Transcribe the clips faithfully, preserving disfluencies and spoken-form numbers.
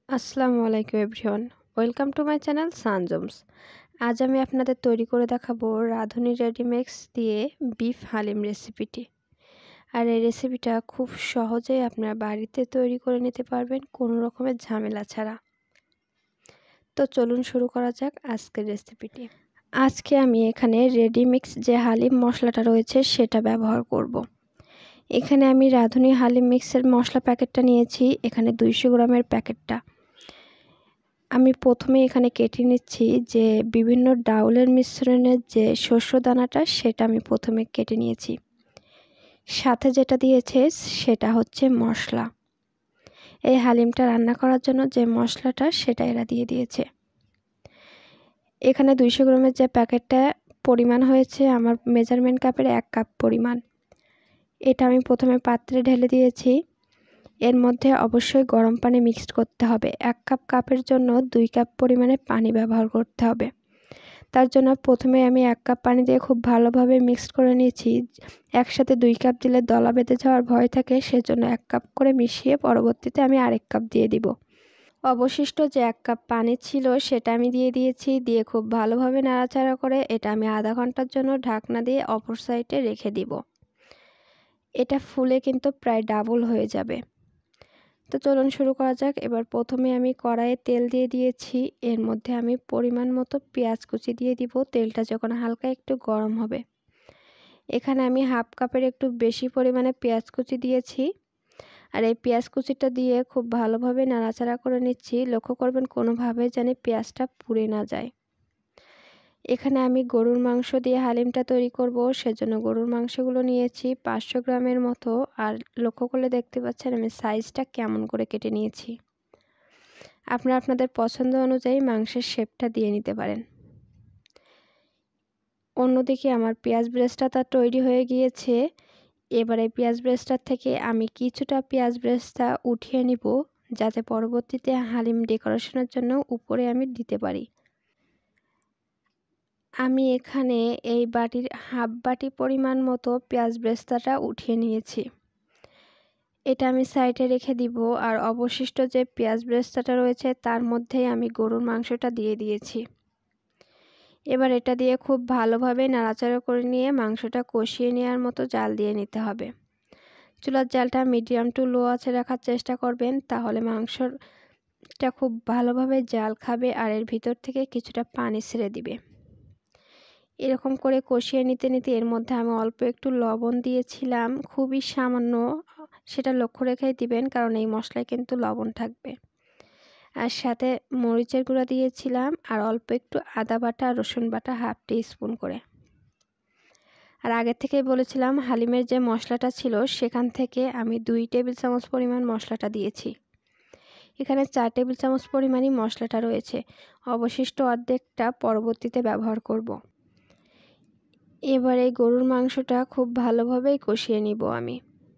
আসসালামু আলাইকুম everyone. Welcome to my channel সানজমস। আজ আমি আপনাদের তৈরি করে দেখাবো রাঁধুনি রেডিমিক্স দিয়ে বিফ হালিম রেসিপিটি। আর এই রেসিপিটা খুব সহজেই আপনারা বাড়িতে তৈরি করে নিতে পারবেন কোনো রকমের ঝামেলা ছাড়া। তো চলুন শুরু করা যাক আজকের রেসিপিটি। আজকে আমি এখানে রেডিমিক্স যে হালিম মশলাটা রয়েছে সেটা ব্যবহার করব। এখানে আমি রাঁধুনি হালিম মিক্সের মশলা প্যাকেটটা নিয়েছি, এখানে দুইশো গ্রামের প্যাকেটটা। আমি প্রথমে এখানে কেটে নিচ্ছি যে বিভিন্ন ডাউলের মিশ্রণের যে শস্য দানাটা সেটা আমি প্রথমে কেটে নিয়েছি। সাথে যেটা দিয়েছে সেটা হচ্ছে মশলা। এই হালিমটা রান্না করার জন্য যে মশলাটা সেটা এরা দিয়ে দিয়েছে। এখানে দুইশো গ্রামের যে প্যাকেটটা পরিমাণ হয়েছে আমার মেজারমেন্ট কাপের এক কাপ পরিমাণ। এটা আমি প্রথমে পাত্রে ঢেলে দিয়েছি। এর মধ্যে অবশ্যই গরম পানি মিক্সড করতে হবে। এক কাপ কাপের জন্য দুই কাপ পরিমাণে পানি ব্যবহার করতে হবে। তার জন্য প্রথমে আমি এক কাপ পানি দিয়ে খুব ভালোভাবে মিক্সড করে নিয়েছি। একসাথে দুই কাপ দিলে দলা বেঁধে যাওয়ার ভয় থাকে, সেজন্য এক কাপ করে মিশিয়ে পরবর্তীতে আমি আরেক কাপ দিয়ে দিব। অবশিষ্ট যে এক কাপ পানি ছিল সেটা আমি দিয়ে দিয়েছি। দিয়ে খুব ভালোভাবে নাড়াচাড়া করে এটা আমি আধা ঘন্টার জন্য ঢাকনা দিয়ে অপর সাইডে রেখে দিব। এটা ফুলে কিন্তু প্রায় ডাবল হয়ে যাবে। তো চলুন শুরু করা যাক। এবার প্রথমে আমি কড়াইয়ে তেল দিয়ে দিয়েছি, এর মধ্যে আমি পরিমাণ মতো পেঁয়াজ কুচি দিয়ে দিব। তেলটা যখন হালকা একটু গরম হবে, এখানে আমি হাফ কাপের একটু বেশি পরিমাণে পেঁয়াজ কুচি দিয়েছি। আর এই পেঁয়াজ কুচিটা দিয়ে খুব ভালোভাবে নাড়াচাড়া করে নিচ্ছি। লক্ষ্য করবেন কোনোভাবে যেন পেঁয়াজটা পুড়ে না যায়। এখানে আমি গরুর মাংস দিয়ে হালিমটা তৈরি করব, সেজন্য গরুর মাংসগুলো নিয়েছি পাঁচশো গ্রামের মতো। আর লক্ষ্য করলে দেখতে পাচ্ছেন আমি সাইজটা কেমন করে কেটে নিয়েছি। আপনারা আপনাদের পছন্দ অনুযায়ী মাংসের শেপটা দিয়ে নিতে পারেন। অন্যদিকে আমার পেঁয়াজ ব্রেস্টটা তার তৈরি হয়ে গিয়েছে। এবারে পেঁয়াজ ব্রেস্টার থেকে আমি কিছুটা পেঁয়াজ ব্রেস্তা উঠিয়ে নিব, যাতে পরবর্তীতে হালিম ডেকোরেশনের জন্য উপরে আমি দিতে পারি। আমি এখানে এই বাটির হাফ বাটি পরিমাণ মতো পেঁয়াজ ব্রেস্তাটা উঠিয়ে নিয়েছি। এটা আমি সাইডে রেখে দিব। আর অবশিষ্ট যে পেঁয়াজ ব্রেস্তাটা রয়েছে তার মধ্যেই আমি গরুর মাংসটা দিয়ে দিয়েছি। এবার এটা দিয়ে খুব ভালোভাবে নাড়াচাড়া করে নিয়ে মাংসটা কষিয়ে নেওয়ার মতো জাল দিয়ে নিতে হবে। চুলার জালটা মিডিয়াম টু লো আঁচে রাখার চেষ্টা করবেন, তাহলে মাংসটা খুব ভালোভাবে জাল খাবে আর এর ভিতর থেকে কিছুটা পানি ছেড়ে দিবে। এরকম করে কষিয়ে নিতে নিতে এর মধ্যে আমি অল্প একটু লবণ দিয়েছিলাম, খুবই সামান্য, সেটা লক্ষ্য রেখেই দিবেন কারণ এই মশলায় কিন্তু লবণ থাকবে। আর সাথে মরিচের গুঁড়া দিয়েছিলাম আর অল্প একটু আদা বাটা রসুন বাটা হাফ টি স্পুন করে। আর আগে থেকেই বলেছিলাম হালিমের যে মশলাটা ছিল সেখান থেকে আমি দুই টেবিল চামচ পরিমাণ মশলাটা দিয়েছি। এখানে চার টেবিল চামচ পরিমাণই মশলাটা রয়েছে, অবশিষ্ট অর্ধেকটা পরবর্তীতে ব্যবহার করব। এবার এই গরুর মাংসটা খুব ভালোভাবেই কষিয়ে নিব আমি।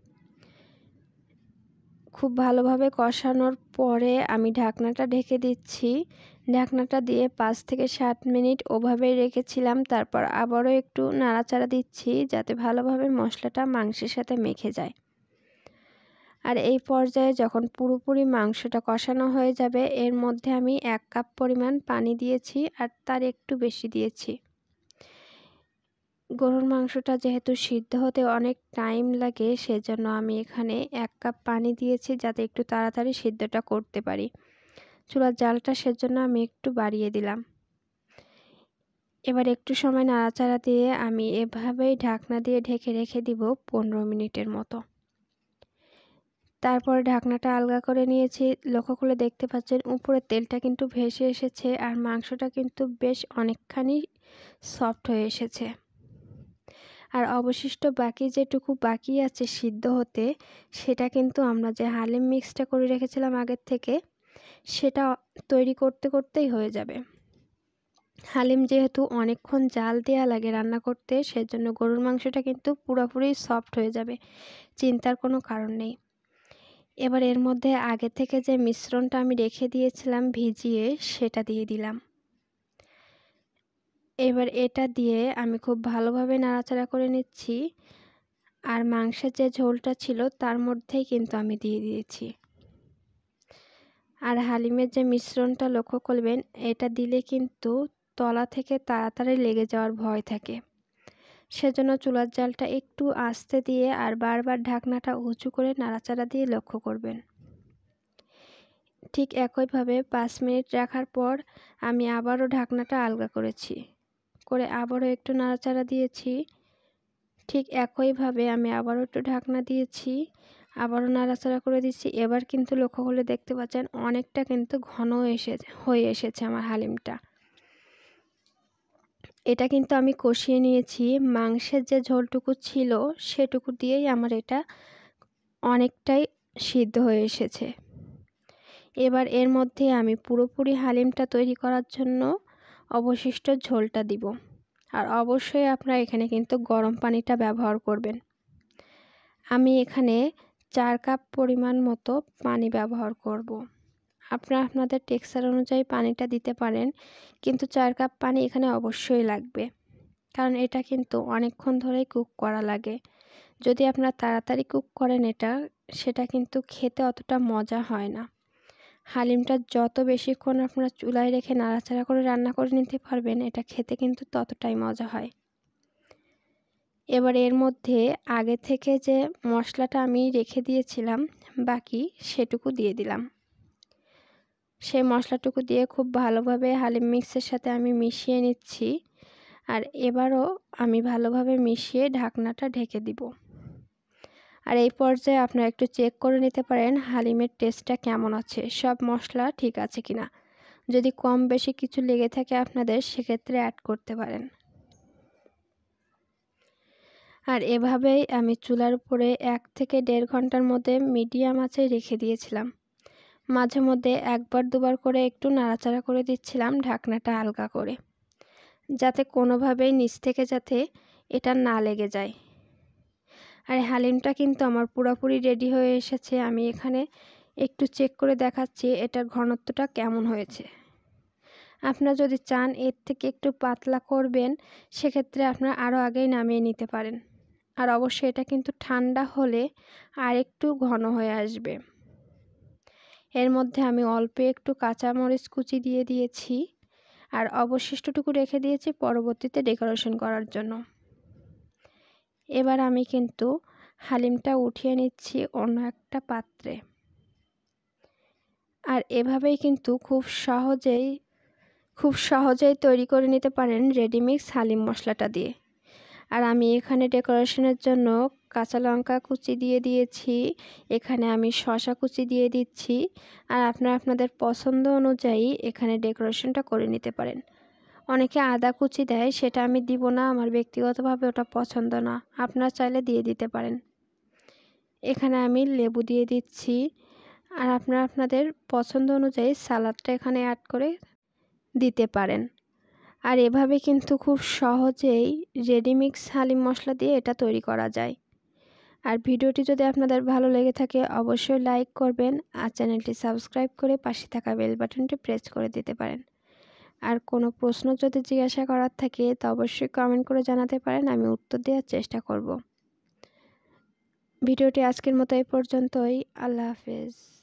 খুব ভালোভাবে কষানোর পরে আমি ঢাকনাটা ঢেকে দিচ্ছি। ঢাকনাটা দিয়ে পাঁচ থেকে সাত মিনিট ওভাবেই রেখেছিলাম। তারপর আবারও একটু নাড়াচাড়া দিচ্ছি যাতে ভালোভাবে মশলাটা মাংসের সাথে মেখে যায়। আর এই পর্যায়ে যখন পুরোপুরি মাংসটা কষানো হয়ে যাবে, এর মধ্যে আমি এক কাপ পরিমাণ পানি দিয়েছি আর তার একটু বেশি দিয়েছি। গরুর মাংসটা যেহেতু সিদ্ধ হতে অনেক টাইম লাগে, সেজন্য আমি এখানে এক কাপ পানি দিয়েছি যাতে একটু তাড়াতাড়ি সিদ্ধটা করতে পারি। চুলার জালটা সেজন্য আমি একটু বাড়িয়ে দিলাম। এবার একটু সময় নাড়াচাড়া দিয়ে আমি এভাবেই ঢাকনা দিয়ে ঢেকে রেখে দিব পনেরো মিনিটের মতো। তারপর ঢাকনাটা আলগা করে নিয়েছি। লক্ষ্য করে দেখতে পাচ্ছেন উপরে তেলটা কিন্তু ভেসে এসেছে আর মাংসটা কিন্তু বেশ অনেকখানি সফট হয়ে এসেছে। আর অবশিষ্ট বাকি যেটুকু বাকি আছে সিদ্ধ হতে, সেটা কিন্তু আমরা যে হালিম মিক্সটা করে রেখেছিলাম আগের থেকে, সেটা তৈরি করতে করতেই হয়ে যাবে। হালিম যেহেতু অনেকক্ষণ জাল দেওয়া লাগে রান্না করতে, সেজন্য গরুর মাংসটা কিন্তু পুরোপুরি সফট হয়ে যাবে, চিন্তার কোনো কারণ নেই। এবার এর মধ্যে আগে থেকে যে মিশ্রণটা আমি রেখে দিয়েছিলাম ভিজিয়ে, সেটা দিয়ে দিলাম। এবার এটা দিয়ে আমি খুব ভালোভাবে নাড়াচাড়া করে নিচ্ছি। আর মাংসের যে ঝোলটা ছিল তার মধ্যেই কিন্তু আমি দিয়ে দিয়েছি। আর হালিমের যে মিশ্রণটা লক্ষ্য করবেন, এটা দিলে কিন্তু তলা থেকে তাড়াতাড়ি লেগে যাওয়ার ভয় থাকে। সেজন্য চুলার জালটা একটু আস্তে দিয়ে আর বারবার ঢাকনাটা উঁচু করে নাড়াচাড়া দিয়ে লক্ষ্য করবেন। ঠিক একইভাবে পাঁচ মিনিট রাখার পর আমি আবারও ঢাকনাটা আলগা করেছি, করে আবারও একটু নাড়াচাড়া দিয়েছি। ঠিক একইভাবে আমি আবারও একটু ঢাকনা দিয়েছি, আবারও নাড়াচাড়া করে দিচ্ছি। এবার কিন্তু লক্ষ্য করলে দেখতে পাচ্ছেন অনেকটা কিন্তু ঘন এসে হয়ে এসেছে আমার হালিমটা। এটা কিন্তু আমি কষিয়ে নিয়েছি, মাংসের যে ঝোলটুকু ছিল সেটুকু দিয়েই আমার এটা অনেকটাই সিদ্ধ হয়ে এসেছে। এবার এর মধ্যে আমি পুরোপুরি হালিমটা তৈরি করার জন্য অবশিষ্ট ঝোলটা দিব। আর অবশ্যই আপনারা এখানে কিন্তু গরম পানিটা ব্যবহার করবেন। আমি এখানে চার কাপ পরিমাণ মতো পানি ব্যবহার করব। আপনারা আপনাদের টেক্সচার অনুযায়ী পানিটা দিতে পারেন, কিন্তু চার কাপ পানি এখানে অবশ্যই লাগবে, কারণ এটা কিন্তু অনেকক্ষণ ধরেই কুক করা লাগে। যদি আপনারা তাড়াতাড়ি কুক করেন এটা, সেটা কিন্তু খেতে অতটা মজা হয় না। হালিমটা যত বেশিক্ষণ আপনারা চুলায় রেখে নাড়াচাড়া করে রান্না করে নিতে পারবেন, এটা খেতে কিন্তু ততটাই মজা হয়। এবার এর মধ্যে আগে থেকে যে মশলাটা আমি রেখে দিয়েছিলাম বাকি, সেটুকু দিয়ে দিলাম। সেই মশলাটুকু দিয়ে খুব ভালোভাবে হালিম মিক্সের সাথে আমি মিশিয়ে নিচ্ছি। আর এবারও আমি ভালোভাবে মিশিয়ে ঢাকনাটা ঢেকে দিব। আর এই পর্যায়ে আপনারা একটু চেক করে নিতে পারেন হালিমের টেস্টটা কেমন আছে, সব মশলা ঠিক আছে কিনা। যদি কম বেশি কিছু লেগে থাকে আপনাদের, সেক্ষেত্রে অ্যাড করতে পারেন। আর এভাবেই আমি চুলার উপরে এক থেকে দেড় ঘন্টার মধ্যে মিডিয়াম আঁচে রেখে দিয়েছিলাম। মাঝে মধ্যে একবার দুবার করে একটু নাড়াচাড়া করে দিচ্ছিলাম ঢাকনাটা আলগা করে, যাতে কোনোভাবেই নিচ থেকে যাতে এটা না লেগে যায়। আর হালিমটা কিন্তু আমার পুরোপুরি রেডি হয়ে এসেছে। আমি এখানে একটু চেক করে দেখাচ্ছি এটার ঘনত্বটা কেমন হয়েছে। আপনারা যদি চান এর থেকে একটু পাতলা করবেন, সেক্ষেত্রে আপনারা আরও আগেই নামিয়ে নিতে পারেন। আর অবশ্যই এটা কিন্তু ঠান্ডা হলে আর একটু ঘন হয়ে আসবে। এর মধ্যে আমি অল্প একটু কাঁচামরিচ কুচি দিয়ে দিয়েছি, আর অবশিষ্টটুকু রেখে দিয়েছি পরবর্তীতে ডেকোরেশন করার জন্য। এবার আমি কিন্তু হালিমটা উঠিয়ে নিচ্ছি অন্য একটা পাত্রে। আর এভাবেই কিন্তু খুব সহজেই খুব সহজেই তৈরি করে নিতে পারেন রেডিমিক্স হালিম মশলাটা দিয়ে। আর আমি এখানে ডেকোরেশনের জন্য কাঁচা লঙ্কা কুচি দিয়ে দিয়েছি, এখানে আমি শসা কুচি দিয়ে দিচ্ছি। আর আপনারা আপনাদের পছন্দ অনুযায়ী এখানে ডেকোরেশনটা করে নিতে পারেন। অনেকে আদা কুচি দেয়, সেটা আমি দিব না, আমার ব্যক্তিগতভাবে ওটা পছন্দ না। আপনারা চাইলে দিয়ে দিতে পারেন। এখানে আমি লেবু দিয়ে দিচ্ছি, আর আপনারা আপনাদের পছন্দ অনুযায়ী সালাদটা এখানে অ্যাড করে দিতে পারেন। আর এভাবে কিন্তু খুব সহজেই রেডিমিক্স হালিম মশলা দিয়ে এটা তৈরি করা যায়। আর ভিডিওটি যদি আপনাদের ভালো লেগে থাকে অবশ্যই লাইক করবেন, আর চ্যানেলটি সাবস্ক্রাইব করে পাশে থাকা বেল বাটনটি প্রেস করে দিতে পারেন। আর কোনো প্রশ্ন যদি জিজ্ঞাসা করার থাকে তা অবশ্যই কমেন্ট করে জানাতে পারেন, আমি উত্তর দেওয়ার চেষ্টা করব। ভিডিওটি আজকের মতো এই পর্যন্তই। আল্লাহ হাফেজ।